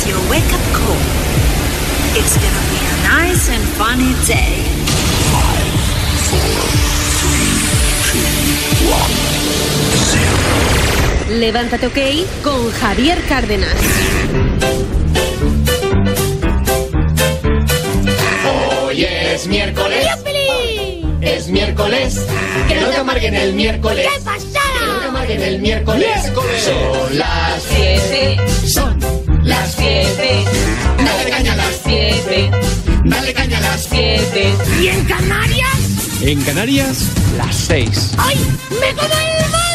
is your wake-up call. It's gonna be a nice and funny day. 5, 4, 3, 2, 1, 0. Levántate, OK, con Javier Cárdenas. Hoy es miércoles. Es miércoles. Que no te amarguen el miércoles. ¿Qué pasará? Que no te amarguen el miércoles. Son las 7. Son las 7. Dale caña a las 7. Dale caña a las 7. ¿Y en Canarias? En Canarias, las 6. ¡Ay! ¡Me como el mundo!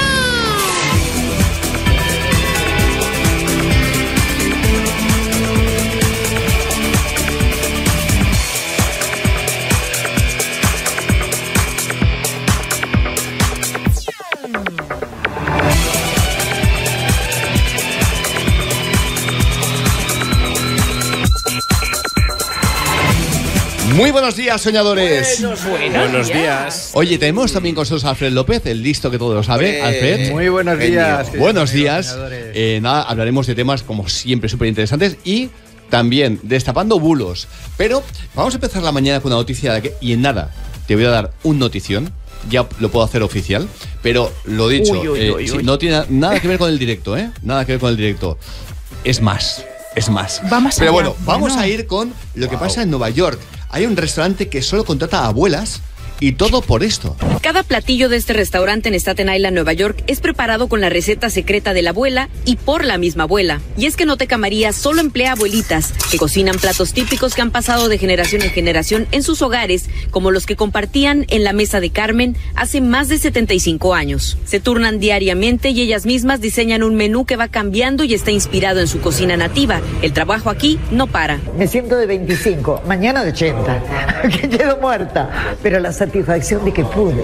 Muy buenos días, soñadores. Buenos días. Oye, tenemos también con nosotros a Alfred López, el listo que todo lo sabe. Alfred. Muy buenos días. Buenos días. Nada, hablaremos de temas como siempre súper interesantes y también destapando bulos. Pero vamos a empezar la mañana con una noticia de que, y en nada te voy a dar un notición. Ya lo puedo hacer oficial, pero lo dicho, sí, no tiene nada que ver con el directo, nada que ver con el directo. Es más. Vamos Pero allá. bueno, vamos a ir con lo que pasa en Nueva York. Hay un restaurante que solo contrata a abuelas y todo por esto. Cada platillo de este restaurante en Staten Island, Nueva York, es preparado con la receta secreta de la abuela y por la misma abuela. Y es que Noteca María solo emplea abuelitas que cocinan platos típicos que han pasado de generación en generación en sus hogares, como los que compartían en la mesa de Carmen hace más de 75 años. Se turnan diariamente y ellas mismas diseñan un menú que va cambiando y está inspirado en su cocina nativa. El trabajo aquí no para. Me siento de 25, mañana de 80, que quedo muerta, pero la satisfacción de que pude.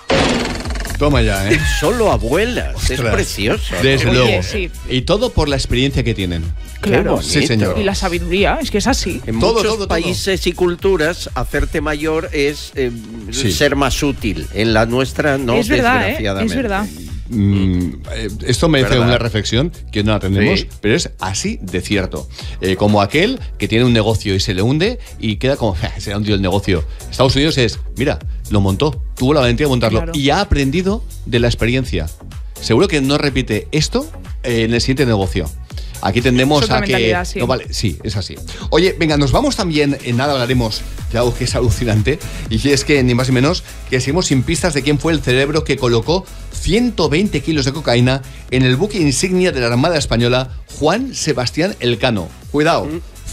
Toma ya, Solo abuelas, es Ostras, precioso. Desde Oye, luego. sí. Y todo por la experiencia que tienen. Claro. Sí, señor. Y la sabiduría, es que es así. En Todo, muchos todo. países y culturas, hacerte mayor es Sí. ser más útil. En la nuestra no, Es verdad, desgraciadamente. es verdad. Esto merece ¿Verdad? una reflexión que no la tendremos, Sí. pero es así de cierto. Como aquel que tiene un negocio y se le hunde y queda como, se ha hundido el negocio. Estados Unidos es, mira, lo montó, tuvo la valentía de montarlo Claro. y ha aprendido de la experiencia. Seguro que no repite esto en el siguiente negocio. Aquí tendemos Es otra a que... mentalidad, sí. No, vale, sí, es así. Oye, venga, nos vamos también, en nada hablaremos de algo que es alucinante, y es que ni más ni menos que seguimos sin pistas de quién fue el cerebro que colocó 120 kilos de cocaína en el buque insignia de la Armada Española, Juan Sebastián Elcano. Cuidado,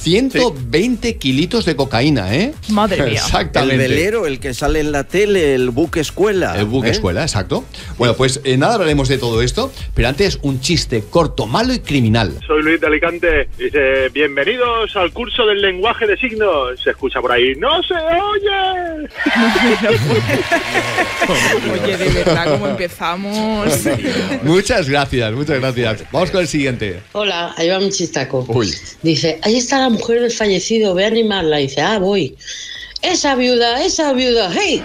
120 kilitos de cocaína, Madre mía. Exactamente. El velero, el que sale en la tele, el buque escuela. El buque escuela, exacto. Bueno, pues nada, hablaremos de todo esto, pero antes un chiste corto, malo y criminal. Soy Luis de Alicante. Dice, bienvenidos al curso del lenguaje de signos. Se escucha por ahí, ¡no se oye! Oye, de verdad, ¿cómo empezamos? Muchas gracias, muchas gracias. Vamos con el siguiente. Hola, ahí va mi chistaco. Uy. Dice, ahí está la mujer del fallecido, ve a animarla. Dice, voy. Esa viuda, hey.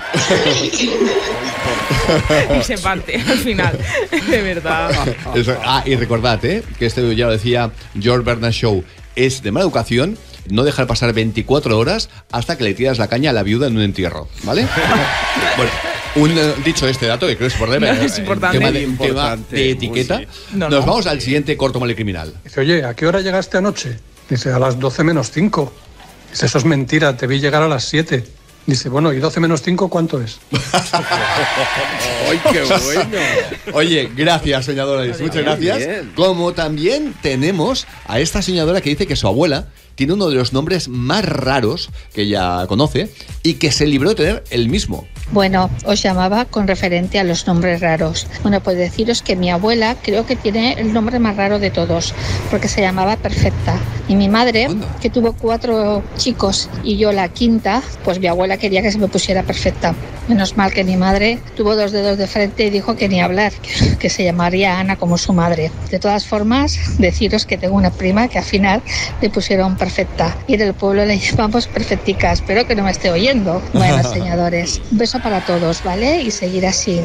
Y se parte al final, de verdad. Eso. Y recordad, que esto ya lo decía George Bernard Shaw, es de mala educación no dejar pasar 24 horas hasta que le tiras la caña a la viuda en un entierro, ¿vale? Bueno, dicho este dato, que creo que es importante, No, es importante. tema de etiqueta, Sí. nos vamos al siguiente corto, mal y criminal. Dice, oye, ¿a qué hora llegaste anoche? Dice, a las 12 menos 5. Dice, eso es mentira, te vi llegar a las 7. Dice, bueno, ¿y 12 menos 5 cuánto es? ¡Ay, qué bueno! Oye, gracias, soñadores, muchas gracias. Bien. Como también tenemos a esta soñadora que dice que su abuela tiene uno de los nombres más raros que ella conoce y que se libró de tener el mismo. Bueno, os llamaba con referente a los nombres raros. Bueno, pues deciros que mi abuela creo que tiene el nombre más raro de todos, porque se llamaba Perfecta. Y mi madre, que tuvo 4 chicos y yo la quinta, pues mi abuela quería que se me pusiera Perfecta. Menos mal que mi madre tuvo 2 dedos de frente y dijo que ni hablar, que se llamaría Ana como su madre. De todas formas, deciros que tengo una prima que al final le pusieron Perfecta y en el pueblo le llamamos Perfectica. Espero que no me esté oyendo. Bueno, soñadores, un beso para todos, ¿vale? Y seguir así.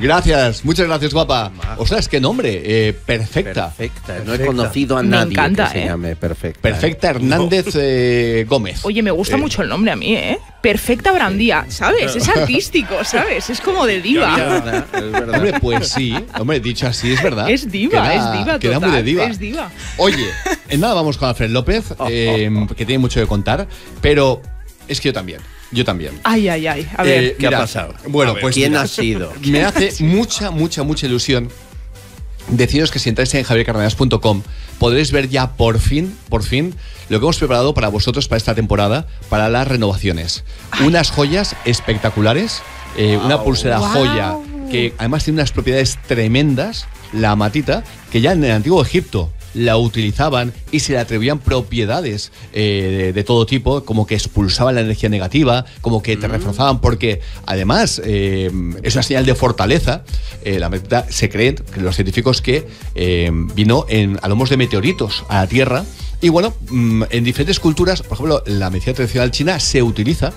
Gracias, muchas gracias, guapa. Ostras, qué nombre, Perfecta. Perfecta, no he conocido a nadie encanta, que se llame Perfecta. Perfecta Hernández Gómez. Oye, me gusta mucho el nombre a mí, ¿eh? Perfecta Brandía, ¿sabes? Es artístico, ¿sabes? Es como de diva. Es verdad. Hombre, pues sí, hombre, dicho así, es verdad. Es diva, es diva queda total, muy de diva. es diva. Oye, en nada vamos con Alfred López, que tiene mucho que contar, pero es que yo también. Ay, ay, ay. A ver. ¿Qué ha pasado? Bueno, A ver, pues ¿quién mira, ha sido? Me hace mucha ilusión deciros que si entráis en javiercardenas.com podréis ver ya por fin lo que hemos preparado para vosotros para esta temporada, para las renovaciones. Unas joyas espectaculares, una pulsera joya que además tiene unas propiedades tremendas, la amatita, que ya en el antiguo Egipto la utilizaban y se le atribuían propiedades de todo tipo, como que expulsaban la energía negativa, como que te reforzaban, porque además es una señal de fortaleza. La amatita se creen que los científicos que vino a lomos de meteoritos a la Tierra. Y bueno, en diferentes culturas, por ejemplo, en la medicina tradicional china se utiliza,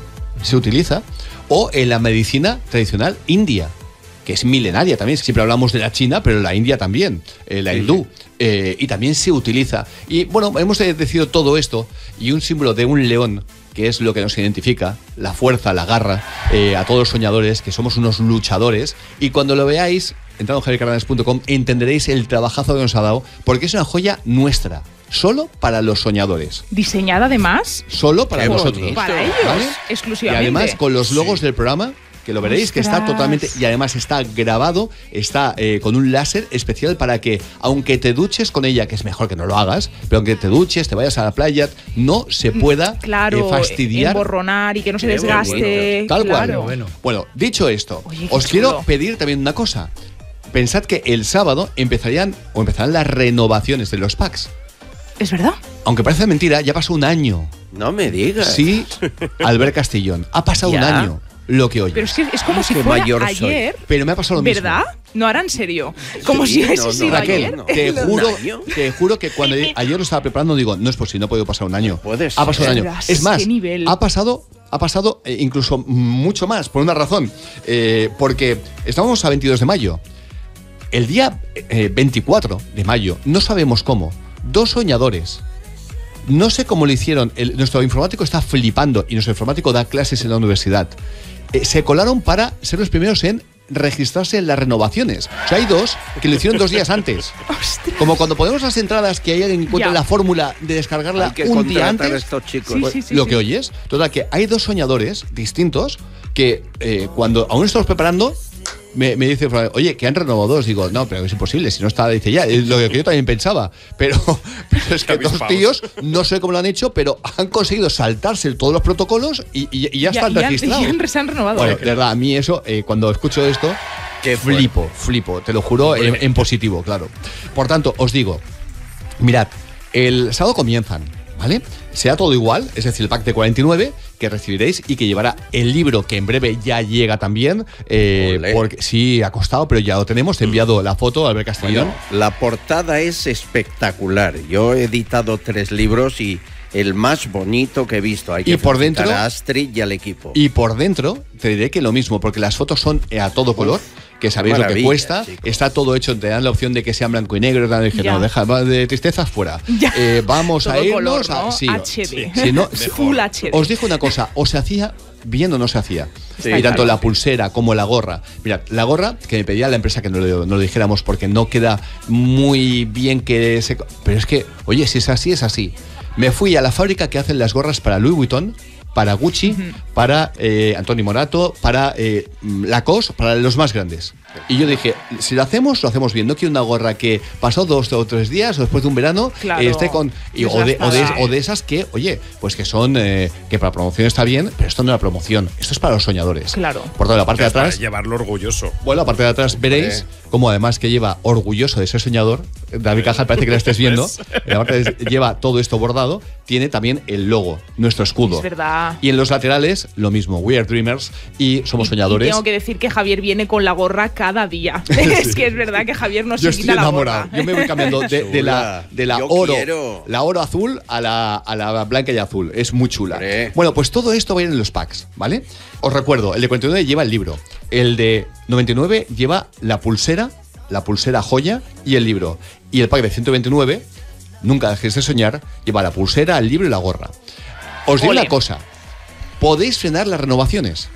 o en la medicina tradicional india, que es milenaria también. Siempre hablamos de la China, pero la India también, la hindú, y también se utiliza. Y bueno, hemos decidido todo esto, y un símbolo de un león, que es lo que nos identifica, la fuerza, la garra, a todos los soñadores, que somos unos luchadores. Y cuando lo veáis, entrando en javiercardenas.com, entenderéis el trabajazo que nos ha dado, porque es una joya nuestra, solo para los soñadores. Diseñada además. Solo para vosotros. Para ellos, ¿vale? exclusivamente. Y además con los logos del programa, que lo veréis, que está totalmente, y además está grabado, está con un láser especial para que, aunque te duches con ella, que es mejor que no lo hagas, pero aunque te duches, te vayas a la playa, no se pueda fastidiar, emborronar y que no se desgaste. Tal claro. cual. Bueno, dicho esto, Oye, os chulo. quiero pedir también una cosa. Pensad que el sábado empezarán las renovaciones de los packs. ¿Es verdad? Aunque parece mentira, ya pasó un año. No me digas. Sí, Albert Castillón. Ha pasado un año. Lo que oyes. Pero es que es como si fuera ayer. Pero me ha pasado lo mismo. ¿Verdad? No, ahora en serio. Como si hubiese sido Raquel, ayer. te juro que cuando ayer lo estaba preparando digo, no es posible, no ha podido pasar un año. Ha pasado un año. Ostras, Es más, qué nivel. ha pasado incluso mucho más, por una razón. Porque estamos a 22 de mayo. El día 24 de mayo, no sabemos cómo, 2 soñadores, no sé cómo lo hicieron, nuestro informático está flipando, y nuestro informático da clases en la universidad, se colaron para ser los primeros en registrarse en las renovaciones. O sea, hay 2 que lo hicieron 2 días antes. ¡Ostras! Como cuando ponemos las entradas, que hay alguien que encuentra la fórmula de descargarla un día antes. A estos chicos. Lo que oyes, total, que hay 2 soñadores distintos que cuando aún estamos preparando, me dice, oye, que han renovado 2. Digo, no, pero es imposible, si no está, dice, ya, es lo que yo también pensaba. Pero es que 2 tíos, no sé cómo lo han hecho, pero han conseguido saltarse todos los protocolos y ya están registrados. Y se han renovado. Bueno, de verdad, a mí eso, cuando escucho esto, flipo, te lo juro, en positivo, claro. Por tanto, os digo, mirad, el sábado comienzan, ¿vale? Será todo igual, es decir, el pack de 49 que recibiréis y que llevará el libro, que en breve ya llega también, porque sí, ha costado, pero ya lo tenemos. Te he enviado la foto, Albert Castellón. Bueno, la portada es espectacular. Yo he editado 3 libros y el más bonito que he visto. Hay que felicitar a Astrid y al equipo. Y por dentro te diré que lo mismo, porque las fotos son a todo color, que sabéis lo que cuesta, chicos. Está todo hecho, te dan la opción de que sea blanco y negro, te dije, no, deja de tristezas fuera. Vamos a irnos color, ¿no? a HD. Si no, Full HD. Os digo una cosa, o se hacía bien o no se hacía. Y tanto la pulsera como la gorra. Mirad, la gorra, que me pedía la empresa que no lo dijéramos porque no queda muy bien que se... Pero es que, oye, si es así, es así. Me fui a la fábrica que hacen las gorras para Louis Vuitton, para Gucci, para Anthony Monato, para Lacoste, para los más grandes. Y yo dije, si lo hacemos bien. No quiero una gorra que pasó 2 o 3 días o después de un verano esté con... o de esas que, oye, pues que son... que para promoción está bien, pero esto no es la promoción. Esto es para los soñadores. Claro. Por toda la parte de atrás... Para llevarlo orgulloso. Bueno, la parte de atrás veréis como además que lleva orgulloso de ser soñador, David Cajal parece que la estés viendo. La parte lleva todo esto bordado, tiene también el logo, nuestro escudo. Es verdad. Y en los laterales, lo mismo, We Are Dreamers y somos soñadores. Y tengo que decir que Javier viene con la gorra cada día. Es que es verdad que Javier no se quita la gorra. Yo me voy cambiando de la oro azul a la blanca y azul. Es muy chula. Bueno, pues todo esto va a ir en los packs, ¿vale? Os recuerdo, el de 49 lleva el libro. El de 99 lleva la pulsera joya y el libro. Y el pack de 129, nunca dejéis de soñar, lleva la pulsera, el libro y la gorra. Os digo una cosa, podéis frenar las renovaciones.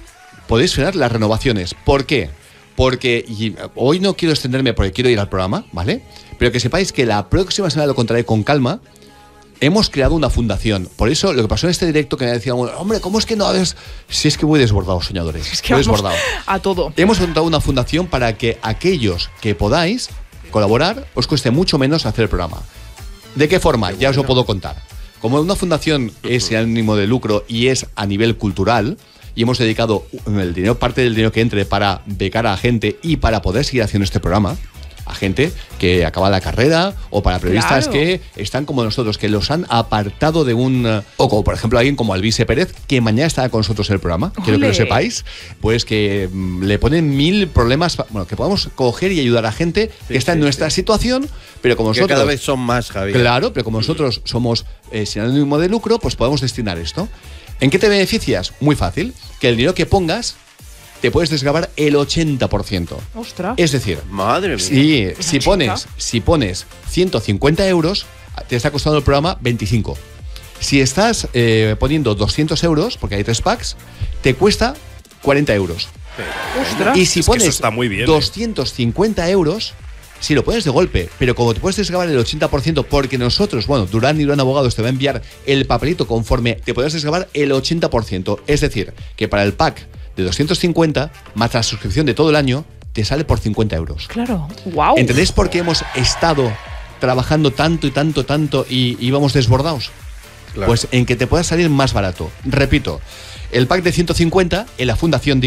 ¿Por qué? Porque hoy no quiero extenderme porque quiero ir al programa, ¿vale? Pero que sepáis que la próxima semana lo contaré con calma. Hemos creado una fundación. Por eso, lo que pasó en este directo, que me decían, hombre, ¿cómo es que no habes...? Si es que voy desbordado, soñadores. Es que voy desbordado. A todo. Hemos montado una fundación para que aquellos que podáis colaborar, os cueste mucho menos hacer el programa. ¿De qué forma? Ya os lo puedo contar. Como una fundación es sin ánimo de lucro y es a nivel cultural, y hemos dedicado parte del dinero que entre para becar a gente y para poder seguir haciendo este programa, a gente que acaba la carrera o para periodistas que están como nosotros, que los han apartado de un... O como por ejemplo alguien como Alvise Pérez, que mañana estará con nosotros en el programa, quiero que lo sepáis, pues que le ponen 1000 problemas, bueno, que podamos coger y ayudar a gente que está en nuestra situación, pero como nosotros... Que cada vez son más, Javier. Claro, pero como nosotros somos sin ánimo de lucro, pues podemos destinar esto. ¿En qué te beneficias? Muy fácil, que el dinero que pongas te puedes desgravar el 80%. ¡Ostras! Es decir, madre mía. Sí, si pones 150 euros, te está costando el programa 25. Si estás poniendo 200 euros, porque hay 3 packs, te cuesta 40 euros. ¡Ostras! Y si pones eso está muy bien, 250 euros, sí lo pones de golpe, pero como te puedes desgravar el 80%, porque nosotros, bueno, Durán y Durán Abogados te va a enviar el papelito conforme te puedes desgravar el 80%. Es decir, que para el pack de 250, más la suscripción de todo el año, te sale por 50 euros. Claro, wow. ¿Entendéis por qué hemos estado trabajando tanto y íbamos desbordados? Claro. Pues en que te pueda salir más barato. Repito, el pack de 150, en la fundación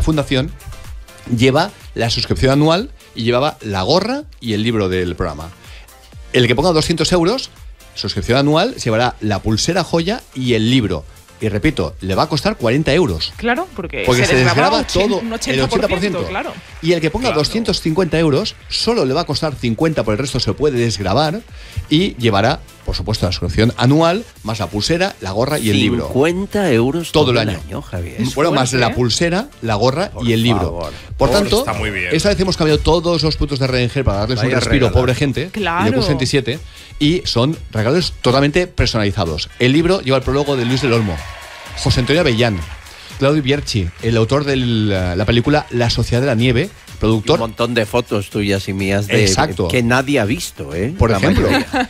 lleva la suscripción anual y llevaba la gorra y el libro del programa. El que ponga 200 euros, suscripción anual, se llevará la pulsera joya y el libro. Y repito, le va a costar 40 euros. Claro, porque se desgraba todo un 80%, el 80%. Claro. Y el que ponga 250 euros, solo le va a costar 50, por el resto se puede desgravar y llevará, por supuesto, la suscripción anual, más la pulsera, la gorra y el libro. 50 euros todo el año, Javier. Bueno, más la pulsera, la gorra y el libro. Por tanto, está muy bien. Esta vez hemos cambiado todos los puntos de Redenger para darles un respiro, pobre gente. Claro. Y de 27. Y son regalos totalmente personalizados. El libro lleva el prólogo de Luis del Olmo, José Antonio Avellán, Claudio Bierchi, el autor de la película La Sociedad de la Nieve, productor. Y un montón de fotos tuyas y mías que nadie ha visto, ¿eh? Por ejemplo.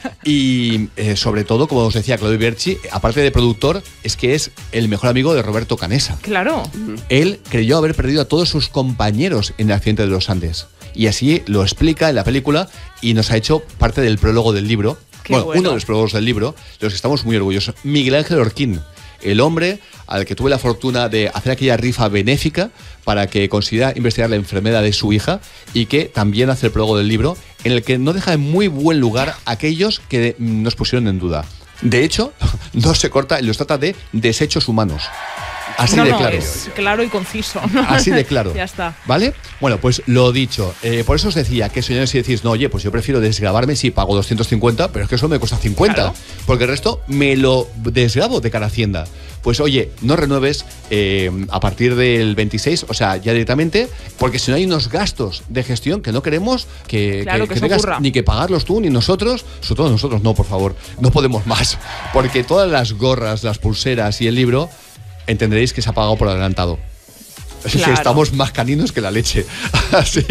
Y sobre todo, como os decía, Claudio Bierchi, aparte de productor, es que es el mejor amigo de Roberto Canessa. Claro. Él creyó haber perdido a todos sus compañeros en el accidente de los Andes. Y así lo explica en la película y nos ha hecho parte del prólogo del libro. Bueno, uno de los prólogos del libro, de los que estamos muy orgullosos. Miguel Ángel Orquín, el hombre al que tuve la fortuna de hacer aquella rifa benéfica para que consiguiera investigar la enfermedad de su hija y que también hace el prólogo del libro, en el que no deja en muy buen lugar a aquellos que nos pusieron en duda. De hecho, no se corta y los trata de desechos humanos. Así de claro. Es claro y conciso. Así de claro. Ya está. ¿Vale? Bueno, pues lo dicho. Por eso os decía que soñáis si decís, no, oye, pues yo prefiero desgravarme si pago 250, pero es que eso me cuesta 50. Claro. Porque el resto me lo desgravo de cara a Hacienda. Pues oye, no renueves a partir del 26, o sea, ya directamente, porque si no hay unos gastos de gestión que no queremos que tengas ni que pagarlos tú ni nosotros, sobre todo nosotros, no, por favor, no podemos más. Porque todas las gorras, las pulseras y el libro, entenderéis que se ha pagado por adelantado. Claro. Es que estamos más caninos que la leche. Así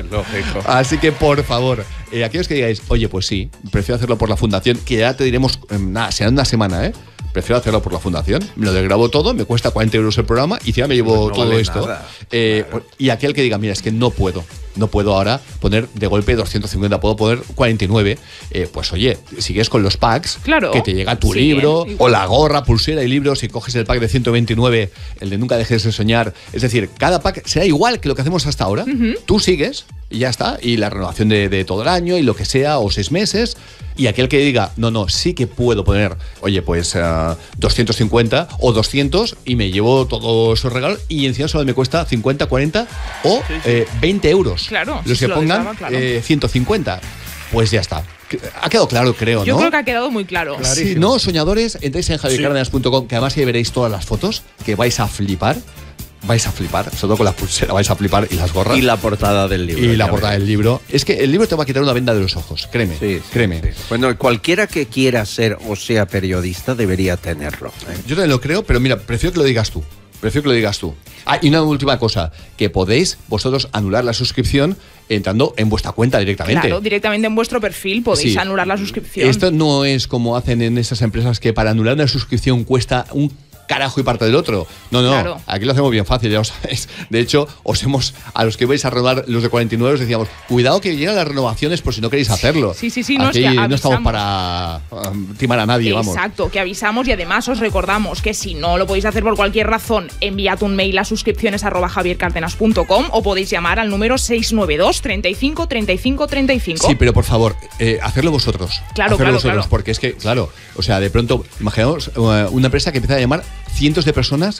así que, por favor, aquellos que digáis, oye, pues sí, prefiero hacerlo por la fundación, que ya te diremos, será una semana, prefiero hacerlo por la fundación, me lo desgrabo todo, me cuesta 40 euros el programa y ya me llevo todo esto. Claro. Y aquel que diga, mira, es que no puedo ahora poner de golpe 250, puedo poner 49, pues oye, sigues con los packs, claro, que te llega tu libro, o la gorra, pulsera y libros, si coges el pack de 129, el de Nunca dejes de soñar, es decir, cada pack será igual que lo que hacemos hasta ahora, tú sigues, y ya está. Y la renovación de todo el año y lo que sea, o 6 meses. Y aquel que diga, no, sí que puedo poner, oye, pues 250 o 200 y me llevo todos esos regalos y encima solo me cuesta 50, 40 o 20 euros. Claro. Los que pongan 150. Pues ya está. Ha quedado claro, creo, ¿no? Yo creo que ha quedado muy claro. Si no, soñadores, entréis en javiercardenas.com, que además ahí veréis todas las fotos, que vais a flipar. Vais a flipar, sobre todo con la pulsera, vais a flipar y las gorras. Y la portada del libro. Y la portada del libro. Es que el libro te va a quitar una venda de los ojos, créeme. Créeme. Sí. Bueno, cualquiera que quiera ser o sea periodista debería tenerlo. Yo también lo creo, pero mira, prefiero que lo digas tú. Ah, y una última cosa, que podéis vosotros anular la suscripción entrando en vuestra cuenta directamente. Claro, directamente en vuestro perfil podéis anular la suscripción. Esto no es como hacen en esas empresas que para anular una suscripción cuesta un carajo y parte del otro. No, claro. Aquí lo hacemos bien fácil, ya lo sabéis. De hecho, a los que vais a renovar los de 49 os decíamos, cuidado que llegan las renovaciones por si no queréis hacerlo. Sí, aquí no, es que no estamos para timar a nadie, vamos. Exacto, que avisamos y además os recordamos que si no lo podéis hacer por cualquier razón, enviad un mail a suscripciones@javiercardenas.com o podéis llamar al número 692 35 35 35. Sí, pero por favor, hacedlo vosotros. Claro. Porque es que, claro, o sea, de pronto, imaginamos una empresa que empieza a llamar cientos de personas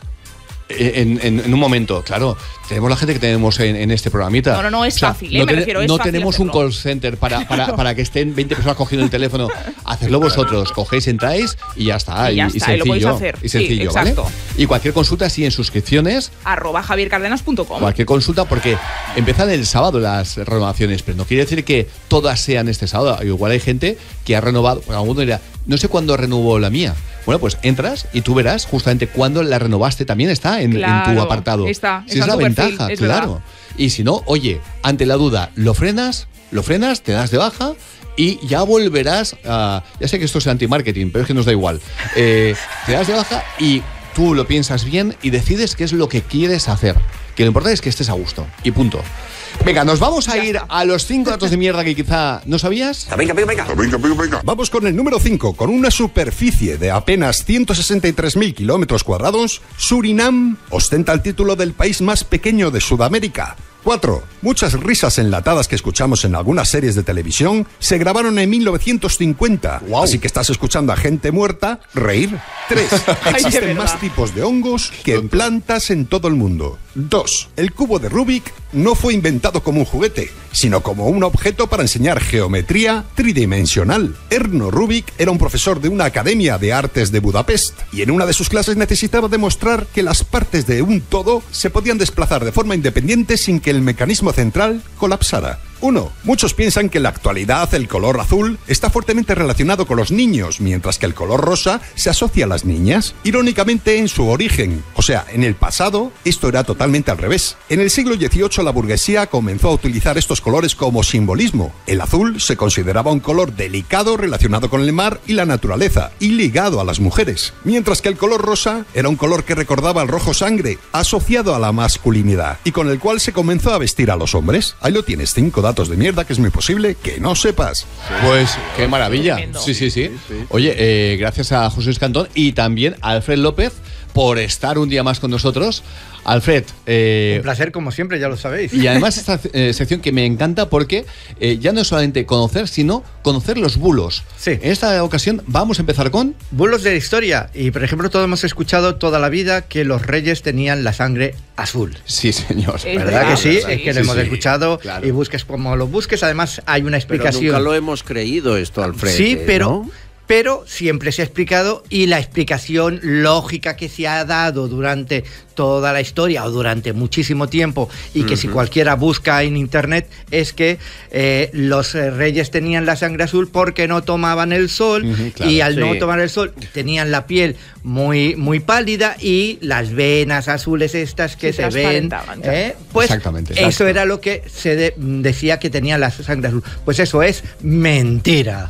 en un momento. Claro, tenemos la gente que tenemos en este programita. No, es fácil, me refiero, es no fácil tenemos hacerlo. Un call center para que estén 20 personas cogiendo el teléfono. Hacedlo vosotros, cogéis, entráis y ya está. Y sencillo, lo podéis hacer. Y sencillo, sí, exacto. ¿vale? Y cualquier consulta, sí, en suscripciones @javiercardenas.com. Cualquier consulta, porque empiezan el sábado las renovaciones, pero no quiere decir que todas sean este sábado. Igual hay gente que ha renovado, alguno dirá, no sé cuándo renovó la mía. Bueno, pues entras y tú verás justamente cuándo la renovaste. También está en tu apartado. Está es la ventaja, perfil, claro. Verdad. Y si no, oye, ante la duda, lo frenas, te das de baja y ya volverás a... Ya sé que esto es anti-marketing, pero es que nos da igual. Te das de baja y tú lo piensas bien y decides qué es lo que quieres hacer. Que lo importante es que estés a gusto. Y punto. Venga, nos vamos a ir a los 5 datos de mierda que quizá no sabías. Venga. Vamos con el número 5. Con una superficie de apenas 163.000 kilómetros cuadrados, Surinam ostenta el título del país más pequeño de Sudamérica. 4. Muchas risas enlatadas que escuchamos en algunas series de televisión se grabaron en 1950. Wow. Así que estás escuchando a gente muerta reír. 3. Existen más tipos de hongos que plantas en todo el mundo. 2. El cubo de Rubik no fue inventado como un juguete, sino como un objeto para enseñar geometría tridimensional. Erno Rubik era un profesor de una academia de artes de Budapest y en una de sus clases necesitaba demostrar que las partes de un todo se podían desplazar de forma independiente sin que el mecanismo central colapsara. 1. Muchos piensan que en la actualidad el color azul está fuertemente relacionado con los niños, mientras que el color rosa se asocia a las niñas. Irónicamente, en su origen, o sea, en el pasado, esto era totalmente al revés. En el siglo XVIII la burguesía comenzó a utilizar estos colores como simbolismo. El azul se consideraba un color delicado relacionado con el mar y la naturaleza, y ligado a las mujeres, mientras que el color rosa era un color que recordaba al rojo sangre, asociado a la masculinidad, y con el cual se comenzó a vestir a los hombres. Ahí lo tienes, 5 datos de mierda que es muy posible que no sepas. Pues qué maravilla. Sí. Oye, gracias a José Luis Cantón y también a Alfred López por estar un día más con nosotros. Alfred, un placer como siempre, ya lo sabéis. Y además esta sección que me encanta porque ya no es solamente conocer, sino conocer los bulos. Sí. En esta ocasión vamos a empezar con bulos de la historia. Y por ejemplo, todos hemos escuchado toda la vida que los reyes tenían la sangre azul. Sí, señor. ¿Verdad que sí? Es que lo hemos escuchado, claro. Y busques como lo busques. Además hay una explicación. Pero nunca lo hemos creído esto, Alfred. Sí, ¿no? Pero siempre se ha explicado, y la explicación lógica que se ha dado durante toda la historia o durante muchísimo tiempo, y que si cualquiera busca en internet, es que los reyes tenían la sangre azul porque no tomaban el sol, claro, y al no tomar el sol tenían la piel muy, muy pálida y las venas azules estas que se ven, pues exactamente. Eso era lo que se decía que tenían la sangre azul. Pues eso es mentira.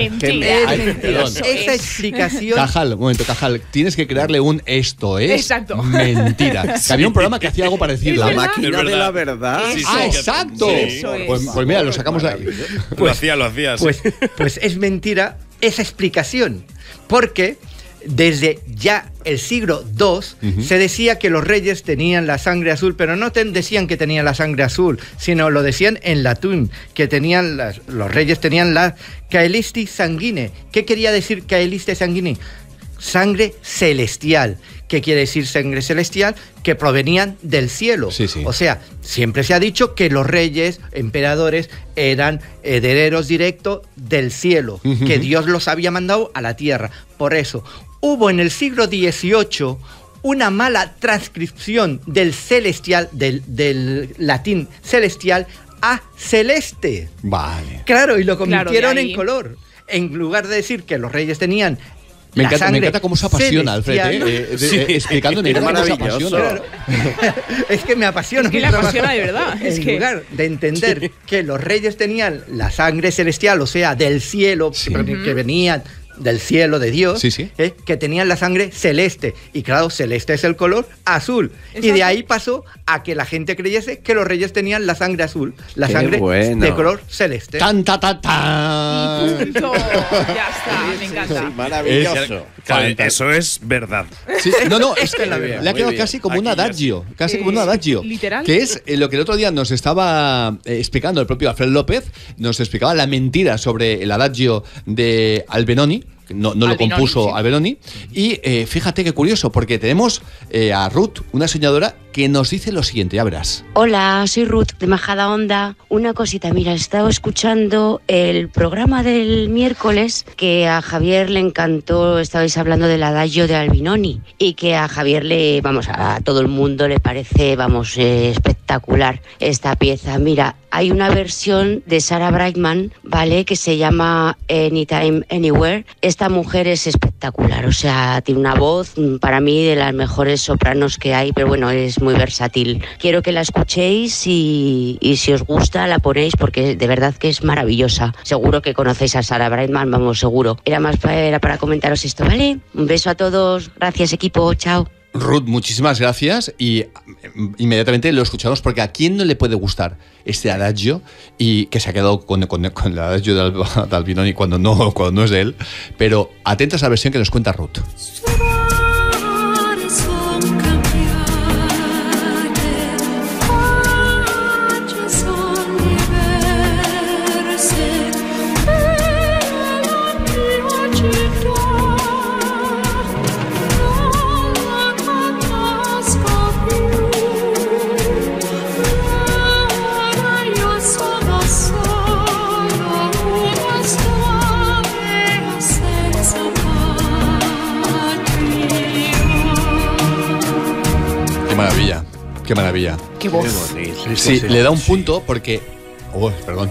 Esa explicación. Cajal, un momento, Cajal, tienes que crearle un esto es exacto. mentira. Que había un programa que hacía algo parecido. La máquina de la verdad. Exacto. Pues mira, lo sacamos de ahí. Lo hacía, sí. Pues es mentira esa explicación, porque desde ya el siglo II se decía que los reyes tenían la sangre azul, pero no decían que tenían la sangre azul, sino lo decían en latín, que tenían los reyes tenían la caelisti sanguine. ¿Qué quería decir caelisti sanguine? Sangre celestial. ¿Qué quiere decir sangre celestial? Que provenían del cielo. Sí, sí. O sea, siempre se ha dicho que los reyes, emperadores, eran herederos directos del cielo, que Dios los había mandado a la tierra. Por eso, hubo en el siglo XVIII una mala transcripción del celestial, del latín celestial, a celeste. Vale. Claro, y lo convirtieron en color. En lugar de decir que los reyes tenían... Me encanta cómo se apasiona, Alfred, explicando cómo se apasiona. Claro. Es que me apasiona. Es que le apasiona de verdad. En lugar de entender que los reyes tenían la sangre celestial, o sea, del cielo, que venían del cielo de Dios, que tenían la sangre celeste. Y claro, celeste es el color azul. Exacto. Y de ahí pasó a que la gente creyese que los reyes tenían la sangre azul, la sangre de color celeste. ¡Tan, ta, ta, ta! Y punto. Ya está, me encanta. Sí, maravilloso. Eso es verdad. Sí, no, es que le ha quedado casi como un adagio. Casi como un adagio. ¿Literal? Que es lo que el otro día nos estaba explicando el propio Alfred López. Nos explicaba la mentira sobre el adagio de Albinoni. No lo compuso Albinoni. Y fíjate qué curioso, porque tenemos a Ruth, una soñadora, que nos dice lo siguiente, ya verás. Hola, soy Ruth de Majadahonda. Una cosita, mira, estaba escuchando el programa del miércoles que a Javier le encantó, estabais hablando del adagio de Albinoni y que a Javier a todo el mundo le parece, espectacular esta pieza. Mira, hay una versión de Sarah Brightman, ¿vale?, que se llama Anytime, Anywhere. Esta mujer es espectacular, o sea, tiene una voz, para mí, de las mejores sopranos que hay, pero bueno, es muy versátil. Quiero que la escuchéis y si os gusta la ponéis porque de verdad que es maravillosa. Seguro que conocéis a Sarah Brightman, seguro. Era para comentaros esto, ¿vale? Un beso a todos, gracias equipo, chao. Ruth, muchísimas gracias y inmediatamente lo escuchamos porque a quién no le puede gustar este adagio y que se ha quedado con el adagio de Albinoni cuando no es de él, pero atentos a la versión que nos cuenta Ruth. Qué maravilla. Qué voz. Sí, le da un punto porque... perdón.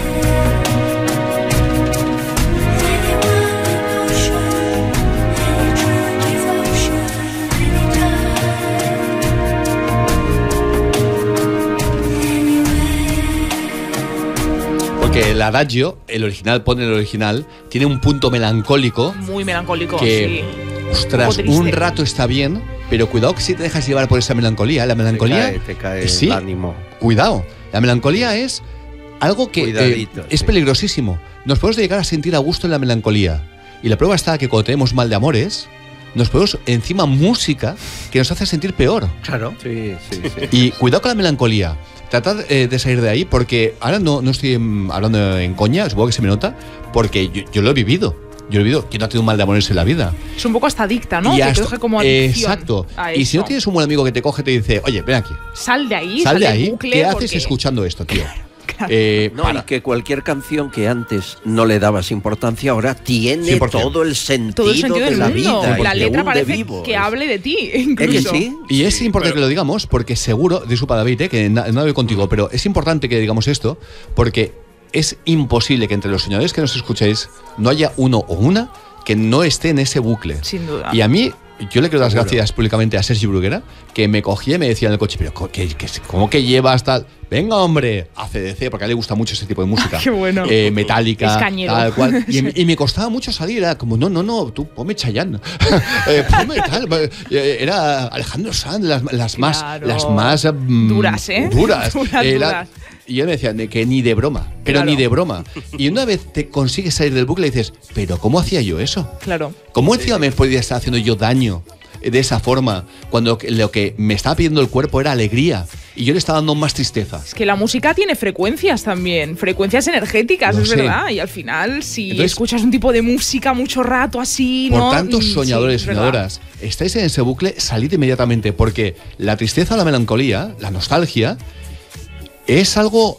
Porque el adagio, el original, tiene un punto melancólico. Muy melancólico, que, sí. Ostras, un rato está bien, pero cuidado que si te dejas llevar por esa melancolía. La melancolía te cae el ánimo. Cuidado. La melancolía es algo que es peligrosísimo. Nos podemos llegar a sentir a gusto en la melancolía. Y la prueba está que cuando tenemos mal de amores, nos ponemos encima música que nos hace sentir peor. Claro. Sí. Y cuidado con la melancolía. Tratad de salir de ahí porque ahora no estoy hablando en coña, supongo que se me nota, porque yo lo he vivido. ¿Quién no ha tenido un mal de amores en la vida? Es un poco hasta adicta, ¿no? Que te coge como adicción. Exacto. Y si no tienes un buen amigo que te coge y te dice, oye, ven aquí. Sal de ahí. Sal de ahí. Bucle, ¿Qué haces escuchando esto, tío? Claro. Y que cualquier canción que antes no le dabas importancia ahora tiene 100%. todo el sentido de la vida. La letra parece que hable de ti, incluso. ¿Que sí? Y es importante que lo digamos porque seguro, disculpa David, que nada voy contigo, pero es importante que digamos esto porque es imposible que entre los señores que nos escuchéis no haya uno o una que no esté en ese bucle. Sin duda. Y a mí, yo le quiero dar las gracias públicamente a Sergi Bruguera, que me cogía y me decía en el coche, pero ¿cómo que llevas tal? Venga, hombre, AC/DC, porque a él le gusta mucho ese tipo de música. Qué bueno. Metálica, tal cual. Y me costaba mucho salir, era como, no, tú ponme Chayanne. Ponme tal. Era Alejandro Sanz, las más duras, ¿eh? Duras. Duras. Y yo me decía que ni de broma, pero Claro. ni de broma. Y una vez te consigues salir del bucle y dices, pero ¿cómo hacía yo eso? Claro. ¿Cómo encima me podía estar haciendo yo daño de esa forma cuando lo que me estaba pidiendo el cuerpo era alegría y yo le estaba dando más tristeza? Es que la música tiene frecuencias también, frecuencias energéticas, Lo es sé. verdad. Y al final, si Entonces, escuchas un tipo de música mucho rato así, Por ¿no? tanto, Sí, soñadores y es verdad. soñadoras, estáis en ese bucle, salid inmediatamente, porque la tristeza, la melancolía, la nostalgia, es algo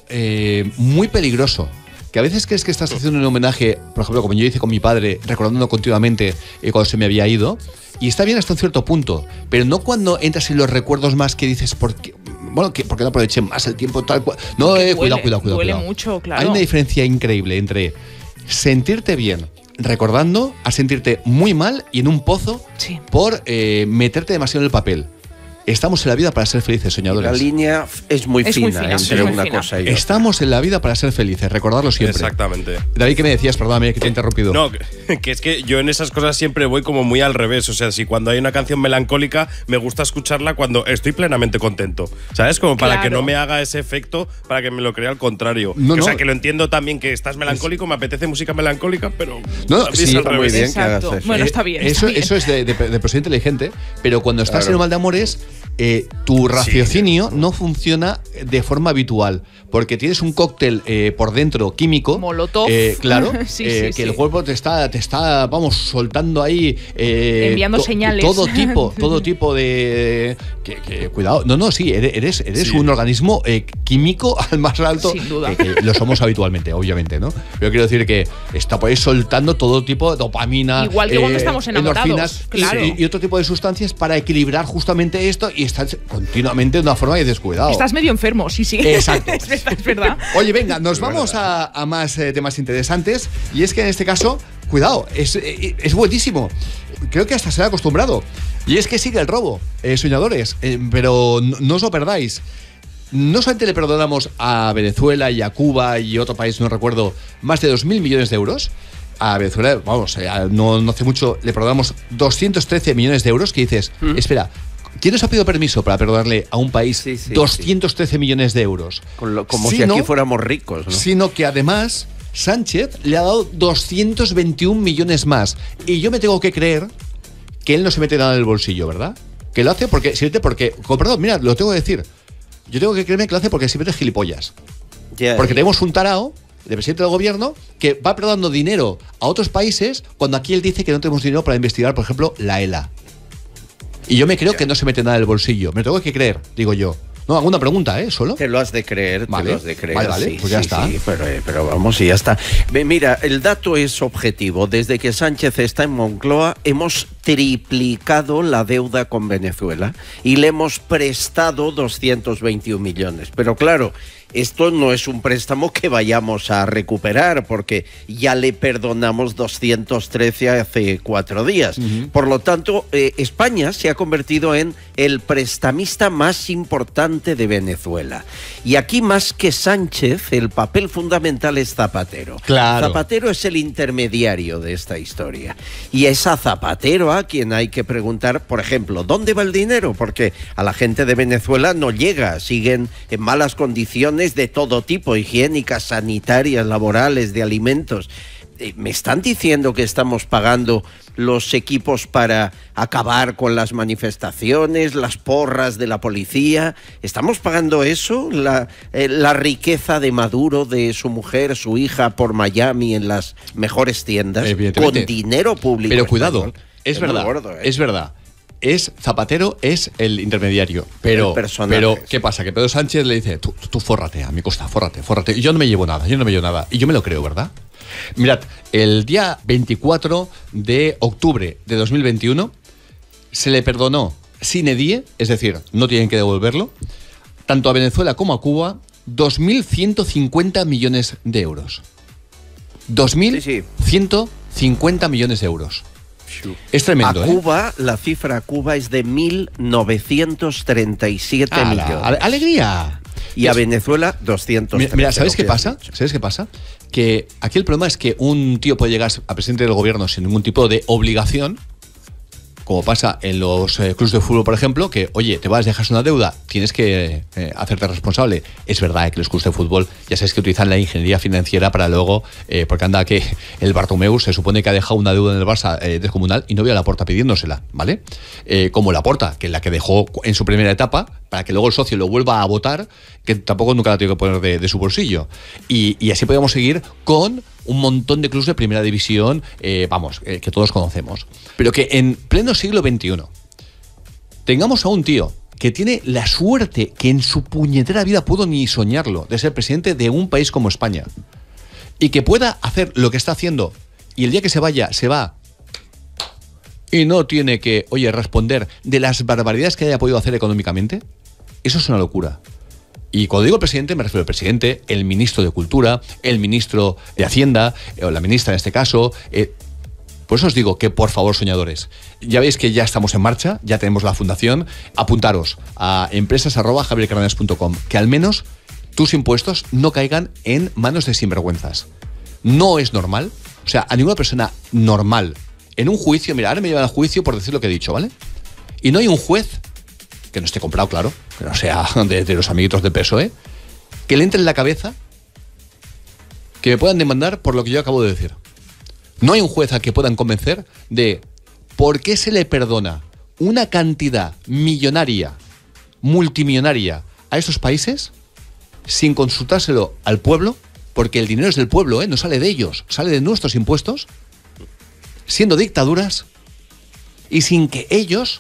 muy peligroso. Que a veces crees que estás haciendo un homenaje, por ejemplo, como yo hice con mi padre, recordando continuamente cuando se me había ido, y está bien hasta un cierto punto, pero no cuando entras en los recuerdos más que dices, ¿por qué no aproveché más el tiempo tal cual? No, cuidado. Duele mucho, claro. Hay una diferencia increíble entre sentirte bien recordando a sentirte muy mal y en un pozo por meterte demasiado en el papel. Estamos en la vida para ser felices, soñadores. La línea es muy fina entre una cosa y otra. Estamos en la vida para ser felices, recordarlo siempre. Exactamente. David, ¿qué me decías? Perdóname, que te he interrumpido. No, que es que yo en esas cosas siempre voy como muy al revés. O sea, si cuando hay una canción melancólica, me gusta escucharla cuando estoy plenamente contento. ¿Sabes? Como para que no me haga ese efecto, para que me lo crea al contrario. O sea, que lo entiendo también que estás melancólico, me apetece música melancólica, pero sí, al revés. bien que hagas eso. Bueno, está bien. Eso está bien. es de persona inteligente, pero cuando estás Claro. en un mal de amores, tu raciocinio no funciona de forma habitual, porque tienes un cóctel por dentro químico. Molotov. Claro, Sí, que el cuerpo te está, vamos, soltando ahí. Enviando señales. Todo tipo de. Cuidado. No, sí, eres un organismo químico al más alto. Sin duda. Que lo somos habitualmente, obviamente, ¿no? Pero quiero decir que está por ahí soltando todo tipo de dopamina. Igual que cuando estamos enamorados, endorfinas, claro. y otro tipo de sustancias para equilibrar justamente esto y estás continuamente de una forma de descuidado. Estás medio enfermo, sí. Exacto. es verdad. Oye, venga, nos vamos a más temas interesantes. Y es que en este caso, cuidado, es buenísimo. Creo que hasta se ha acostumbrado. Y es que sigue el robo, soñadores. Pero no os lo perdáis. No solamente le perdonamos a Venezuela y a Cuba y otro país, no recuerdo, más de 2.000 millones de euros. A Venezuela, vamos, no hace mucho le perdonamos 213 millones de euros. Que dices, espera, ¿quién nos ha pedido permiso para perdonarle a un país 213 millones de euros? Como si aquí fuéramos ricos, ¿no? Sino que además Sánchez le ha dado 221 millones más. Y yo me tengo que creer que él no se mete nada en el bolsillo, ¿verdad? Que lo hace porque, perdón, mira, lo tengo que decir. Yo tengo que creerme que lo hace porque siempre es gilipollas. Porque tenemos un tarao de presidente del gobierno que va dando dinero a otros países cuando aquí él dice que no tenemos dinero para investigar, por ejemplo, la ELA. Y yo me creo que no se mete nada en el bolsillo. Me lo tengo que creer, digo yo. No, hago una pregunta, ¿Solo? Te lo has de creer, Vale. te lo has de creer. Vale, sí, pues ya está. Sí, pero vamos, y ya está. Mira, el dato es objetivo. Desde que Sánchez está en Moncloa, hemos triplicado la deuda con Venezuela y le hemos prestado 221 millones. Pero claro, esto no es un préstamo que vayamos a recuperar porque ya le perdonamos 213 hace 4 días. Por lo tanto, España se ha convertido en el prestamista más importante de Venezuela. Y aquí, más que Sánchez, el papel fundamental es Zapatero. Claro. Zapatero es el intermediario de esta historia. Y es a Zapatero a quien hay que preguntar, por ejemplo, ¿dónde va el dinero? Porque a la gente de Venezuela no llega, siguen en malas condiciones de todo tipo, higiénicas, sanitarias, laborales, de alimentos. Me están diciendo que estamos pagando los equipos para acabar con las manifestaciones, las porras de la policía. ¿Estamos pagando eso? La riqueza de Maduro, de su mujer, su hija, por Miami en las mejores tiendas, con dinero público. Pero cuidado, español. es verdad, gordo, es verdad. Zapatero es el intermediario, pero ¿qué pasa? Que Pedro Sánchez le dice, tú fórrate a mi costa, fórrate. Y yo no me llevo nada. Y yo me lo creo, ¿verdad? Mirad, el día 24 de octubre de 2021 se le perdonó sine die, es decir, no tienen que devolverlo, tanto a Venezuela como a Cuba, 2.150 millones de euros. 2.150 millones de euros. Es tremendo, a Cuba, la cifra a Cuba es de 1.937 millones. ¡Alegría! Y a Venezuela, 200. Mira, ¿sabes qué pasa? Que aquí el problema es que un tío puede llegar a presidente del gobierno sin ningún tipo de obligación como pasa en los clubes de fútbol, por ejemplo, que, oye, te vas, dejas una deuda, tienes que hacerte responsable. Es verdad que los clubes de fútbol ya sabes que utilizan la ingeniería financiera para luego, porque anda que el Bartomeu se supone que ha dejado una deuda en el Barça descomunal y no vio a Laporta pidiéndosela, ¿vale? Como Laporta, que es la que dejó en su primera etapa, para que luego el socio lo vuelva a votar, que tampoco nunca la tiene que poner de su bolsillo. Y así podemos seguir con un montón de clubes de primera división, que todos conocemos. Pero que en pleno siglo XXI tengamos a un tío que tiene la suerte que en su puñetera vida pudo ni soñarlo, de ser presidente de un país como España, y que pueda hacer lo que está haciendo, y el día que se vaya, se va, y no tiene que, responder de las barbaridades que haya podido hacer económicamente, eso es una locura. Y cuando digo el presidente, me refiero al presidente, el ministro de Cultura, el ministro de Hacienda, o la ministra en este caso. Por eso os digo que, por favor, soñadores, ya veis que ya estamos en marcha, ya tenemos la fundación. Apuntaros a empresas@javiercardenas.com, que al menos tus impuestos no caigan en manos de sinvergüenzas. No es normal, o sea, a ninguna persona normal, en un juicio, mira, ahora me llevan al juicio por decir lo que he dicho, ¿vale? Y no hay un juez, que no esté comprado, claro, que no sea de los amiguitos de PSOE, que le entre en la cabeza que me puedan demandar por lo que yo acabo de decir. No hay un juez al que puedan convencer de por qué se le perdona una cantidad millonaria, multimillonaria, a esos países sin consultárselo al pueblo, porque el dinero es del pueblo, no sale de ellos, sale de nuestros impuestos, siendo dictaduras y sin que ellos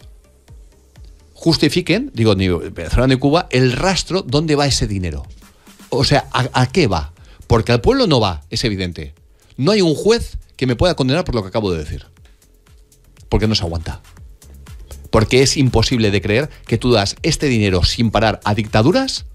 justifiquen, digo, ni Venezuela ni Cuba, el rastro dónde va ese dinero. O sea, ¿a qué va? Porque al pueblo no va, es evidente. No hay un juez que me pueda condenar por lo que acabo de decir. Porque no se aguanta. Porque es imposible de creer que tú das este dinero sin parar a dictaduras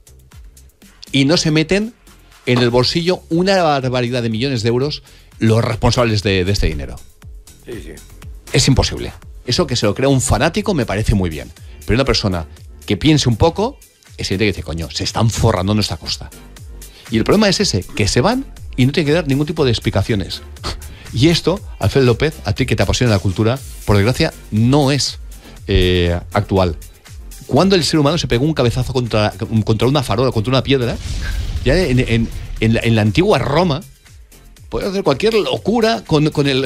y no se meten en el bolsillo una barbaridad de millones de euros los responsables de este dinero. Sí. Es imposible. Eso que se lo crea un fanático me parece muy bien. Pero una persona que piense un poco, es evidente que dice, coño, se están forrando a nuestra costa. Y el problema es ese, que se van y no tienen que dar ningún tipo de explicaciones. Y esto, Alfredo López, a ti que te apasiona la cultura, por desgracia, no es actual. Cuando el ser humano se pegó un cabezazo contra una farola, contra una piedra, ya en la antigua Roma, podía hacer cualquier locura con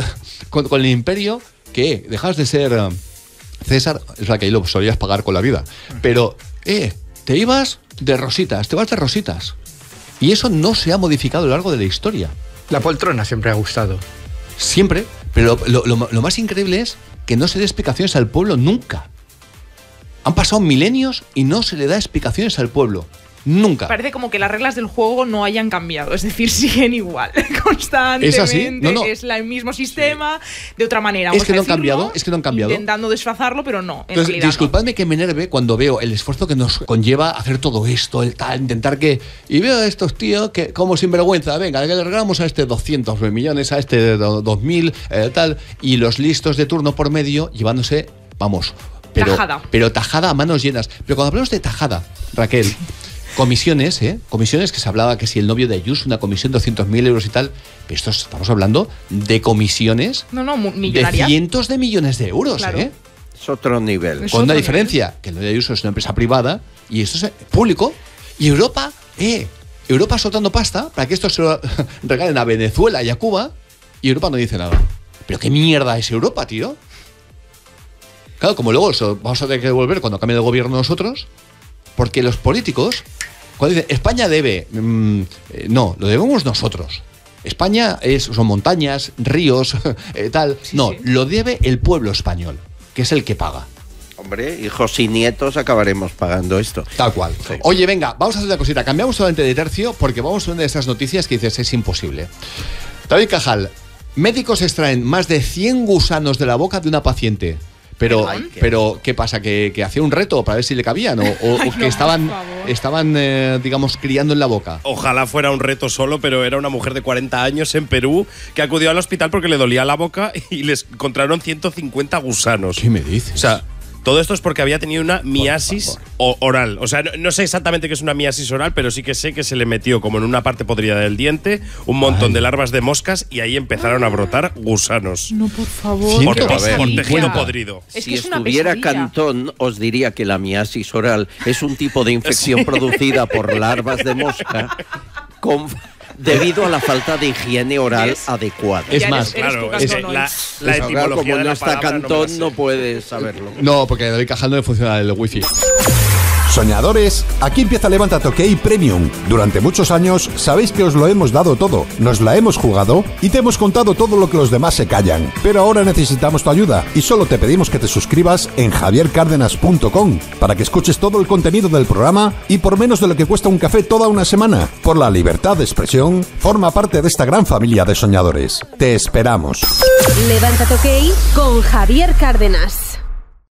el imperio, que dejas de ser César, es la que ahí lo solías pagar con la vida, pero te ibas de rositas, te vas de rositas. Y eso no se ha modificado a lo largo de la historia. La poltrona siempre ha gustado. Siempre, pero lo más increíble es que no se dé explicaciones al pueblo nunca. Han pasado milenios y no se le da explicaciones al pueblo. Nunca. Parece como que las reglas del juego no hayan cambiado, es decir, siguen igual, constantemente. ¿Es así? No. Es el mismo sistema, de otra manera. Es que no han cambiado, Intentando disfrazarlo, pero no. Entonces, disculpadme que me enerve cuando veo el esfuerzo que nos conlleva hacer todo esto, intentar que. Y veo a estos tíos que, como sinvergüenza, venga, que le regalamos a este 200 millones, a este 2000, tal, y los listos de turno por medio llevándose, vamos. Pero tajada a manos llenas. Pero cuando hablamos de tajada, Raquel. Comisiones, comisiones que se hablaba que si el novio de Ayuso, una comisión de 200.000 euros y tal, pero esto estamos hablando de comisiones de cientos de millones de euros, claro. Es otro nivel. Con una diferencia, que el novio de Ayuso es una empresa privada y esto es público, y Europa soltando pasta para que esto se lo regalen a Venezuela y a Cuba, y Europa no dice nada. ¿Pero qué mierda es Europa, tío? Claro, como luego eso vamos a tener que devolver cuando cambie el gobierno nosotros, porque los políticos, cuando dicen España debe, no, lo debemos nosotros. España son montañas, ríos, tal. Sí, no, sí. Lo debe el pueblo español, que es el que paga. Hombre, hijos y nietos acabaremos pagando esto. Tal cual. Sí. Oye, venga, vamos a hacer una cosita. Cambiamos solamente de tercio porque vamos a una de esas noticias que dices es imposible. David Cajal, médicos extraen más de 100 gusanos de la boca de una paciente. Pero, ¿qué pasa? ¿Que hacía un reto para ver si le cabían? ¿O que estaban digamos, criando en la boca? Ojalá fuera un reto solo, pero era una mujer de 40 años en Perú que acudió al hospital porque le dolía la boca y les encontraron 150 gusanos. ¿Qué me dices? O sea, Todo esto es porque había tenido una miasis oral. O sea, no sé exactamente qué es una miasis oral, pero sí que sé que se le metió como en una parte podrida del diente un montón de larvas de moscas y ahí empezaron a brotar gusanos. No, por favor. Por tejido podrido. Si estuviera Cantón, os diría que la miasis oral es un tipo de infección producida por larvas de mosca debido a la falta de higiene oral adecuada. Es más, claro, la etimología como de no la está palabra Cantón, no puedes saberlo. No, porque a David Cajal no le funciona el wifi. Soñadores, aquí empieza Levántate OK Premium. Durante muchos años sabéis que os lo hemos dado todo, nos la hemos jugado y te hemos contado todo lo que los demás se callan. Pero ahora necesitamos tu ayuda y solo te pedimos que te suscribas en javiercardenas.com para que escuches todo el contenido del programa y por menos de lo que cuesta un café toda una semana. Por la libertad de expresión, forma parte de esta gran familia de soñadores. Te esperamos. Levántate OK con Javier Cárdenas.